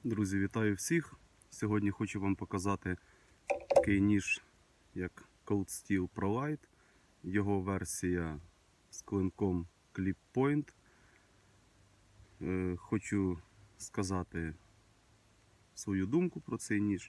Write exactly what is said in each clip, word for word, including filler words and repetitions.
Друзі, вітаю всіх! Сьогодні хочу вам показати такий ніж, як Cold Steel ProLite. Його версія з клинком Clip Point. Хочу сказати свою думку про цей ніж.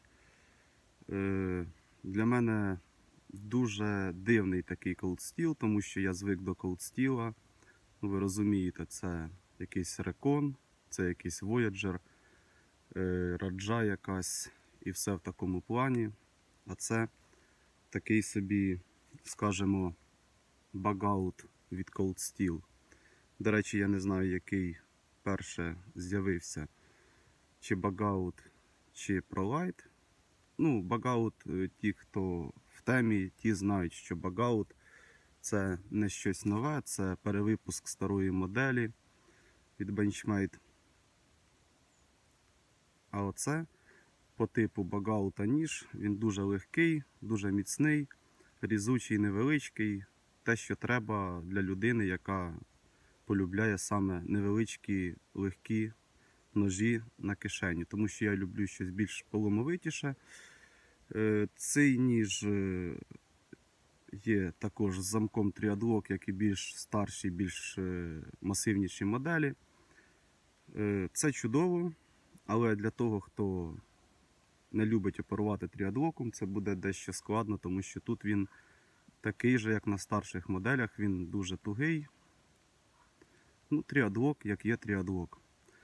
Для мене дуже дивний такий Cold Steel, тому що я звик до Cold Steel. Ви розумієте, це якийсь Recon, це якийсь Voyager, Раджа якась і все в такому плані. А це такий собі, скажімо, багаут від Cold Steel. До речі, я не знаю, який перше з'явився, чи багаут, чи ProLite. Ну, багаут, ті, хто в темі, ті знають, що багаут це не щось нове, це перевипуск старої моделі від Benchmade. А оце по типу багаута ніж, він дуже легкий, дуже міцний, різучий, невеличкий. Те, що треба для людини, яка полюбляє саме невеличкі, легкі ножі на кишені. Тому що я люблю щось більш поломовитіше. Цей ніж є також з замком тріадлок, як і більш старші, більш масивніші моделі. Це чудово. Але для того, хто не любить оперувати тріадлоком, це буде дещо складно, тому що тут він такий же, як на старших моделях, він дуже тугий. Ну, тріадлок, як є тріадлок.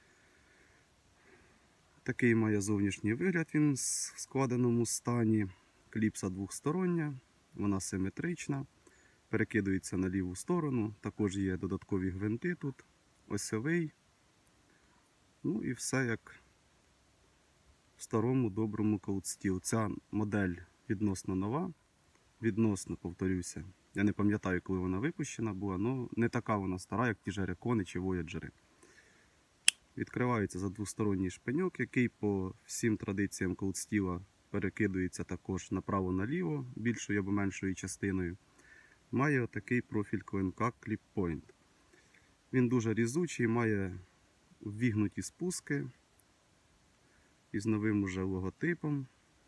Такий має зовнішній вигляд він в складеному стані. Кліпса двостороння, вона симетрична, перекидується на ліву сторону. Також є додаткові гвинти тут, осьовий. Ну і все як в старому доброму Cold Steel. Ця модель відносно нова, відносно, повторюся. Я не пам'ятаю, коли вона випущена була, але не така вона стара, як ті ж Recon чи Voyager. Відкривається за двосторонній шпиньок, який по всім традиціям Cold Steel перекидується також направо-наліво, більшою або меншою частиною. Має отакий профіль клинка Clip Point. Він дуже різучий, має ввігнуті спуски із новим уже логотипом.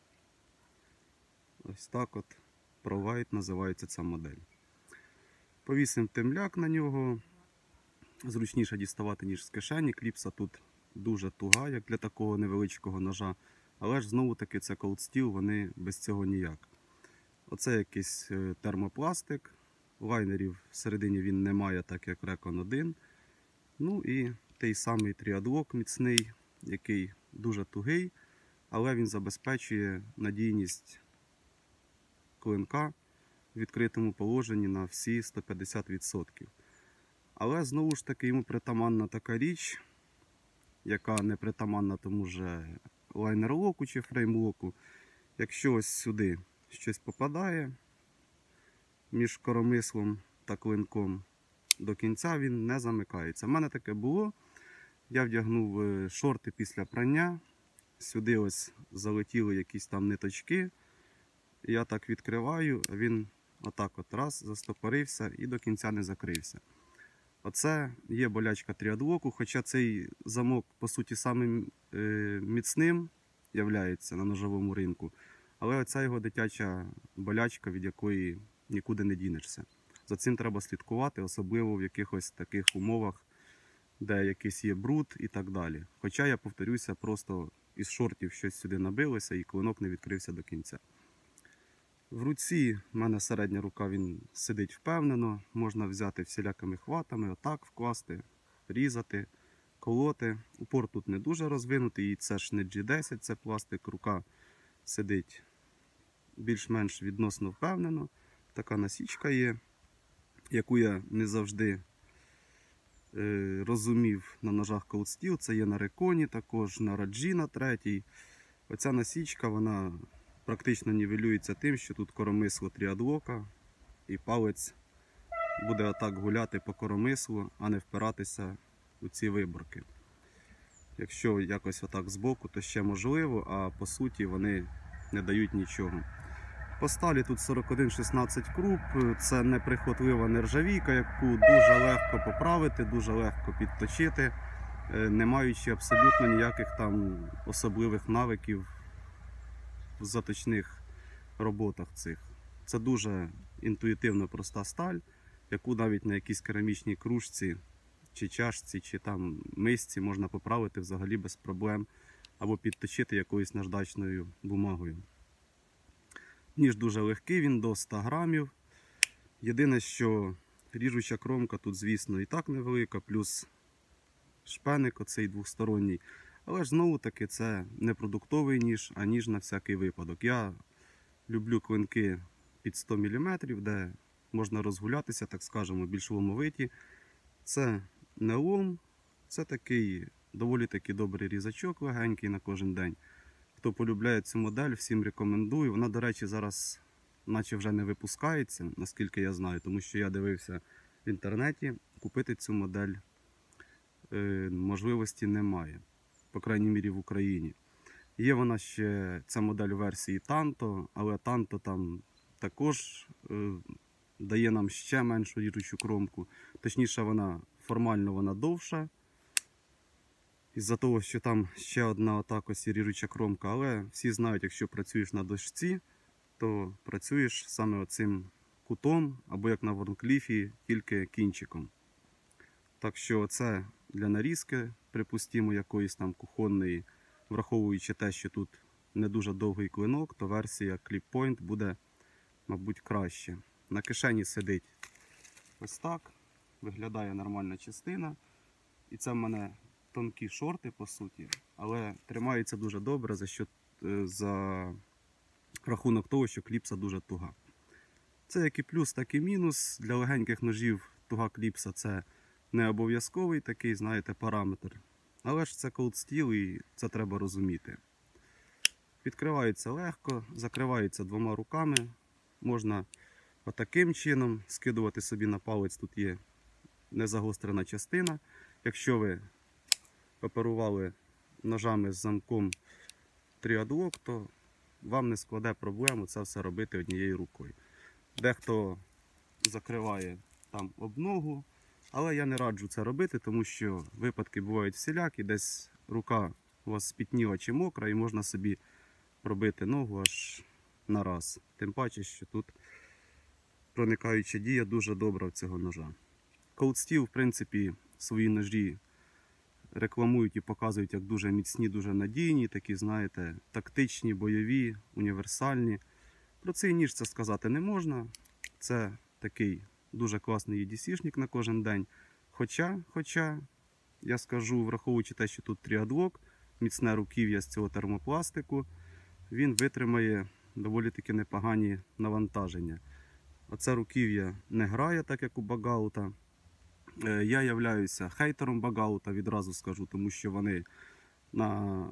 Ось так от ProLite називається ця модель. Повісимо темляк на нього. Зручніше діставати, ніж з кишені. Кліпса тут дуже туга, як для такого невеличкого ножа. Але ж знову таки це Cold Steel, вони без цього ніяк. Оце якийсь термопластик. Лайнерів всередині він не має, так як Recon один. Ну і той самий тріадлок міцний, який дуже тугий, але він забезпечує надійність клинка в відкритому положенні на всі сто п'ятдесят відсотків. Але знову ж таки йому притаманна така річ, яка не притаманна тому же лайнерлоку чи фреймлоку. Якщо ось сюди щось попадає між коромислом та клинком, до кінця він не замикається. У мене таке було. Я вдягнув шорти після прання. Сюди ось залетіли якісь там ниточки. Я так відкриваю, а він отак от раз застопорився і до кінця не закрився. Оце є болячка тріадлоку, хоча цей замок по суті самим е, міцним являється на ножовому ринку. Але оця його дитяча болячка, від якої нікуди не дінешся. За цим треба слідкувати, особливо в якихось таких умовах, де якийсь є бруд і так далі. Хоча, я повторюся, просто із шортів щось сюди набилося і клинок не відкрився до кінця. В руці в мене середня рука, він сидить впевнено, можна взяти всілякими хватами, отак вкласти, різати, колоти. Упор тут не дуже розвинутий, і це ж не джі десять, це пластик, рука сидить більш-менш відносно впевнено. Така насічка є, яку я не завжди е, розумів на ножах Cold Steel. Це є на Recon, також на Раджі на третій. Оця насічка, вона практично нівелюється тим, що тут коромисло тріадлока, і палець буде отак гуляти по коромислу, а не впиратися у ці виборки. Якщо якось отак збоку, то ще можливо, а по суті вони не дають нічого. По сталі тут сорок один шістнадцять круп, це неприхотлива нержавійка, яку дуже легко поправити, дуже легко підточити. е, не маючи абсолютно ніяких там особливих навиків в заточних роботах цих. Це дуже інтуїтивно проста сталь, яку навіть на якійсь керамічній кружці, чи чашці, чи там мисці можна поправити взагалі без проблем, або підточити якоюсь наждачною бумагою. Ніж дуже легкий, він до ста грамів. Єдине, що ріжуча кромка тут, звісно, і так невелика, плюс шпеник оцей двосторонній. Але ж знову-таки це не продуктовий ніж, а ніж на всякий випадок. Я люблю клинки під сто міліметрів, де можна розгулятися, так скажемо, більш ломовиті. Це не лом, це такий доволі таки добрий різачок, легенький на кожен день. Хто полюбляє цю модель, всім рекомендую. Вона, до речі, зараз наче вже не випускається, наскільки я знаю, тому що я дивився в інтернеті, купити цю модель е, можливості немає, по крайній мірі в Україні. Є вона ще, ця модель у версії Tanto, але Tanto там також е, дає нам ще меншу ріжучу кромку. Точніше, вона формально вона довша, із-за того, що там ще одна отак ось ріжуча кромка. Але всі знають, якщо працюєш на дошці, то працюєш саме оцим кутом, або як на Ворнкліфі, тільки кінчиком. Так що це для нарізки, припустимо, якоїсь там кухонної, враховуючи те, що тут не дуже довгий клинок, то версія Clip Point буде, мабуть, краще. На кишені сидить ось так, виглядає нормальна частина. І це в мене тонкі шорти, по суті, але тримається дуже добре за, що, за рахунок того, що кліпса дуже туга. Це як і плюс, так і мінус. Для легеньких ножів туга кліпса це не обов'язковий такий, знаєте, параметр. Але ж це Cold Steel і це треба розуміти. Відкривається легко, закривається двома руками. Можна отаким чином скидувати собі на палець, тут є незагострена частина. Якщо ви оперували ножами з замком тріадлок, то вам не складе проблему це все робити однією рукою. Дехто закриває там об ногу, але я не раджу це робити, тому що випадки бувають всілякі, десь рука у вас спітніла чи мокра і можна собі пробити ногу аж на раз. Тим паче, що тут проникаюча дія дуже добра в цього ножа. Cold Steel, в принципі, свої ножі рекламують і показують як дуже міцні, дуже надійні, такі, знаєте, тактичні, бойові, універсальні. Про цей ніж це сказати не можна. Це такий дуже класний і ді сі-шник на кожен день. Хоча, хоча, я скажу, враховуючи те, що тут тріадлок, міцне руків'я з цього термопластику, він витримає доволі таки непогані навантаження. Оце руків'я не грає, так як у Багаута. Я являюся хейтером Багаута, відразу скажу, тому що вони на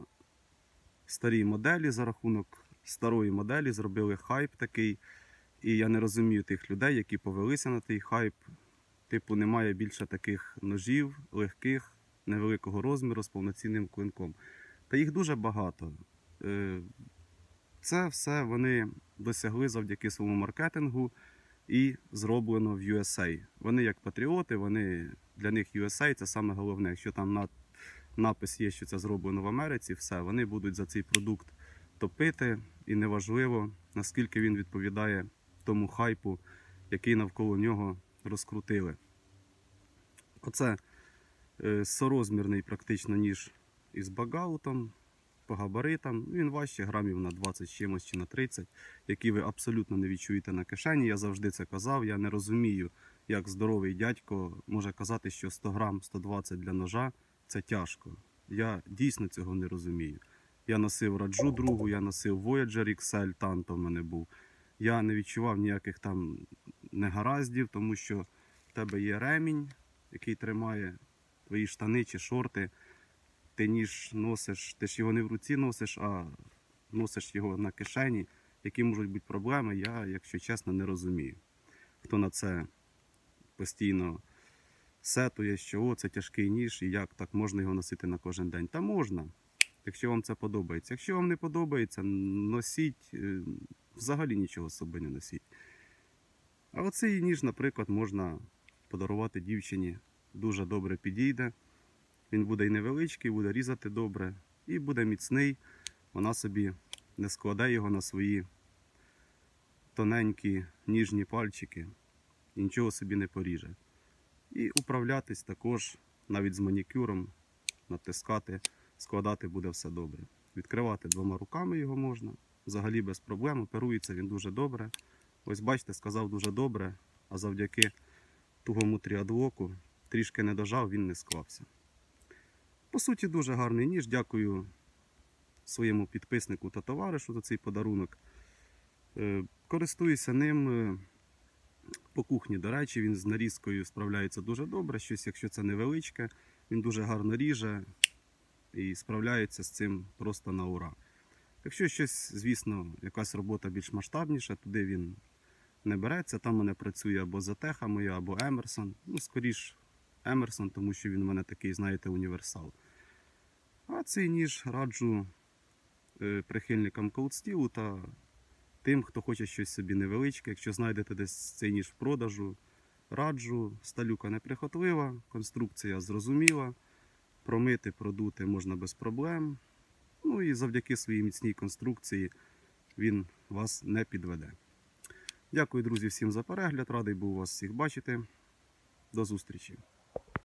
старій моделі, за рахунок старої моделі, зробили хайп такий. І я не розумію тих людей, які повелися на той хайп. Типу, немає більше таких ножів, легких, невеликого розміру, з повноцінним клинком. Та їх дуже багато. Це все вони досягли завдяки своєму маркетингу і зроблено в ю ес ей. Вони як патріоти, вони, для них ю ес ей це саме головне. Якщо там над, напис є, що це зроблено в Америці, все, вони будуть за цей продукт топити. І неважливо, наскільки він відповідає тому хайпу, який навколо нього розкрутили. Оце е, сорозмірний практично ніж із Багаутом, по габаритам. Він важче грамів на двадцять чимось чи на тридцять, які ви абсолютно не відчуєте на кишені. Я завжди це казав. Я не розумію, як здоровий дядько може казати, що сто грам, сто двадцять для ножа – це тяжко. Я дійсно цього не розумію. Я носив Раджу другу, я носив Voyager ікс ель, Tanto в мене був. Я не відчував ніяких там негараздів, тому що в тебе є ремінь, який тримає твої штани чи шорти. Ти ніж носиш, ти ж його не в руці носиш, а носиш його на кишені. Які можуть бути проблеми, я, якщо чесно, не розумію. Хто на це постійно сетує, що о, це тяжкий ніж, і як так можна його носити на кожен день. Та можна, якщо вам це подобається. Якщо вам не подобається, носіть, взагалі нічого з собою не носіть. А оцей ніж, наприклад, можна подарувати дівчині, дуже добре підійде. Він буде і невеличкий, буде різати добре, і буде міцний. Вона собі не складе його на свої тоненькі ніжні пальчики і нічого собі не поріже. І управлятись також, навіть з манікюром, натискати, складати буде все добре. Відкривати двома руками його можна, взагалі без проблем, оперується він дуже добре. Ось бачите, сказав дуже добре, а завдяки тугому тріадлоку трішки не дожав, він не склався. По суті, дуже гарний ніж. Дякую своєму підписнику та товаришу за цей подарунок. Користуюся ним по кухні, до речі, він з нарізкою справляється дуже добре. Щось, якщо це невеличке, він дуже гарно ріже і справляється з цим просто на ура. Якщо щось, звісно, якась робота більш масштабніша, туди він не береться. Там у мене працює або Затеха моя, або Емерсон. Ну, скоріш Емерсон, тому що він у мене такий, знаєте, універсал. А цей ніж раджу прихильникам колдстілу та тим, хто хоче щось собі невеличке. Якщо знайдете десь цей ніж в продажу, раджу. Сталюка неприхотлива, конструкція зрозуміла. Промити, продути можна без проблем. Ну і завдяки своїй міцній конструкції він вас не підведе. Дякую, друзі, всім за перегляд. Радий був вас всіх бачити. До зустрічі.